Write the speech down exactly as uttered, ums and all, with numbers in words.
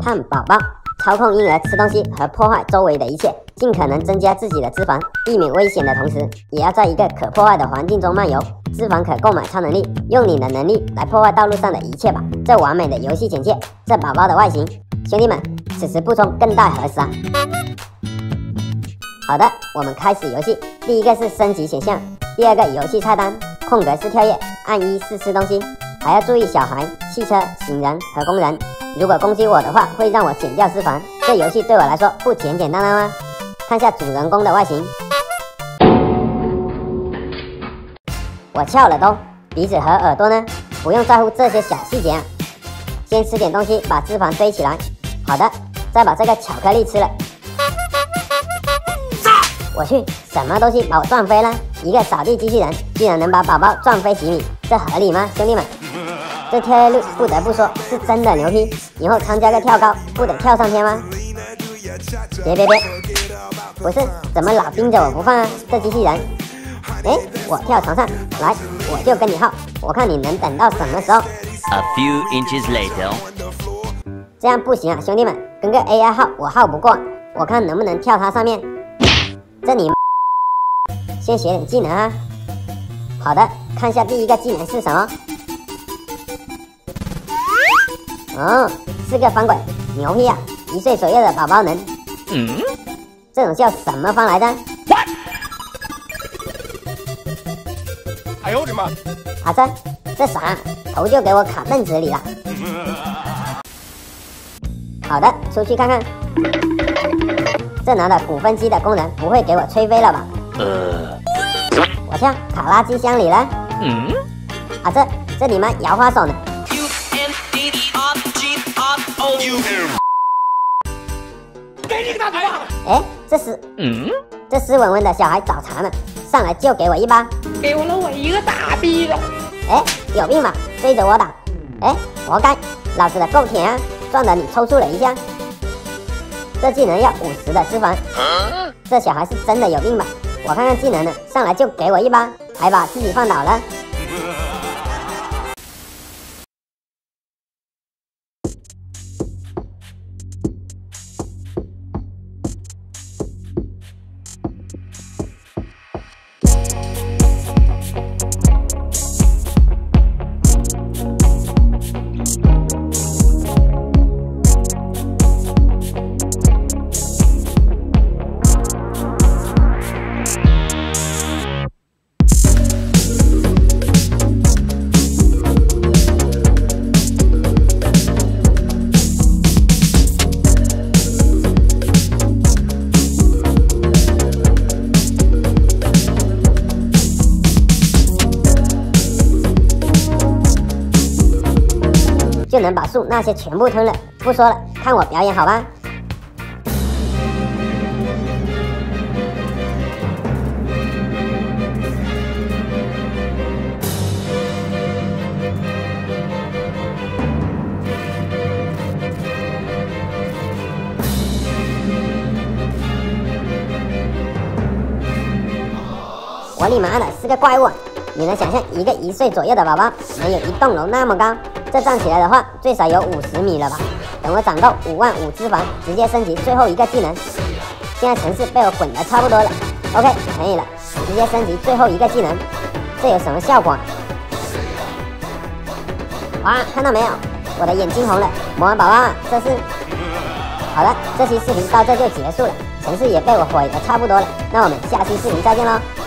胖宝宝操控婴儿吃东西和破坏周围的一切，尽可能增加自己的脂肪，避免危险的同时，也要在一个可破坏的环境中漫游。脂肪可购买超能力，用你的能力来破坏道路上的一切吧。这完美的游戏简介，这宝宝的外形，兄弟们，此时不冲更待何时啊？好的，我们开始游戏。第一个是升级选项，第二个游戏菜单，空格是跳跃，按一是吃东西，还要注意小孩、汽车、行人和工人。如果攻击我的话，会让我减掉脂肪。这游戏对我来说不简简单单吗？看下主人公的外形，我翘了都，鼻子和耳朵呢？不用在乎这些小细节啊。先吃点东西，把脂肪堆起来。好的，再把这个巧克力吃了。我去，什么东西把我撞飞了？一个扫地机器人居然能把宝宝撞飞几米，这合理吗，兄弟们？这跳跃率不得不说是真的牛批，以后参加个跳高不得跳上天吗？别别别，不是，怎么老盯着我不放啊？这机器人，哎，我跳床上来，我就跟你耗，我看你能等到什么时候。 A few inches later， 这样不行啊，兄弟们，跟个 A I 耗我耗不过，我看能不能跳它上面。这你先学点技能啊。好的，看一下第一个技能是什么。哦，是个方轨，牛批啊！一岁左右的宝宝能。嗯，这种叫什么方来着？ 哎呦我的妈！ 啊这这啥？头就给我卡凳子里了。好的，出去看看。这拿了鼓风机的工人不会给我吹飞了吧？呃，我跳卡拉机箱里了。嗯，啊这这你妈摇花手呢？ 给你个大嘴巴！ 哎，这是嗯，这斯文文的小孩找茬呢，上来就给我一巴， 给我了我一个大逼斗！ 哎，有病吧？追着我打！哎，活该！老子的够甜啊，撞得你抽搐了一下。这技能要五十的脂肪，这小孩是真的有病吧？我看看技能呢，上来就给我一巴，还把自己放倒了。就能把树那些全部吞了。不说了，看我表演好吧？我的妈的，是个怪物！你能想象一个一岁左右的宝宝能有一栋楼那么高？这站起来的话，最少有五十米了吧？等我长够五万五脂肪，直接升级最后一个技能。现在城市被我滚得差不多了 ，OK， 可以了，直接升级最后一个技能。这有什么效果？哇，看到没有？我的眼睛红了，魔王宝宝啊，这是……好了，这期视频到这就结束了，城市也被我毁得差不多了。那我们下期视频再见喽！